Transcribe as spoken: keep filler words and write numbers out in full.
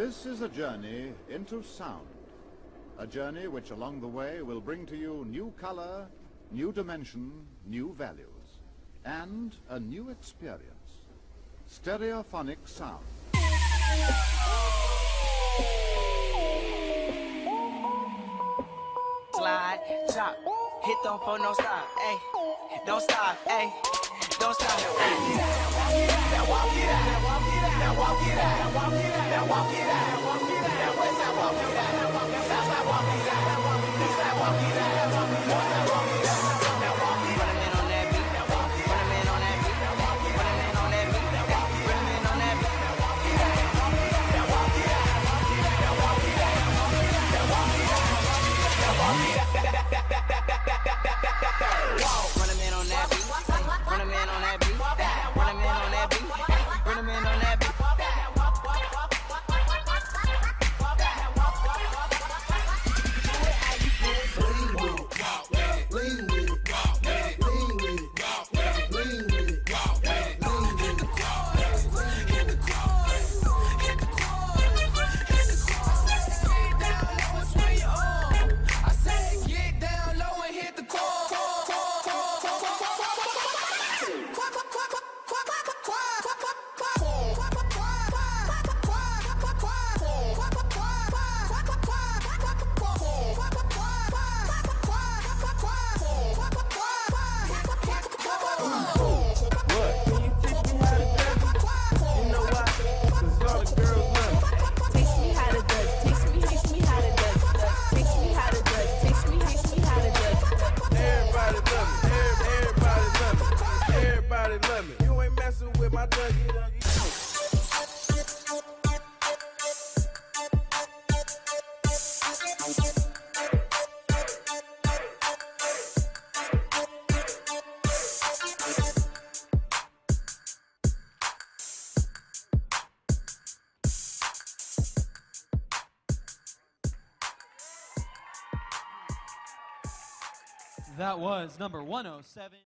This is a journey into sound. A journey which along the way will bring to you new color, new dimension, new values, and a new experience. Stereophonic sound. Slide, drop, hit them for no stop, ayy. Don't stop, ayy. Don't stop. Now walk it out, now walk it out, now walk it out, now walk it out, now walk it out, now walk it out, now walk it out, now west side walk it out, now walk it out, south side walk it out, now walk it out, east side walk it out, now walk it out, north side walk it out, now walk it out. Put 'em in on that beat, now walk it out. Put 'em in on that beat, now walk it out. Put 'em in on that beat, now walk it out. Put 'em in on that beat, now walk it out. Now walk it out, now walk it out, now walk it out, now walk it out, now walk it out, now walk it out. Run 'em in on that beat, run 'em in on that beat, run 'em in on that beat, run 'em in on that beat. You ain't messing with my Dougie. That was number one oh seven.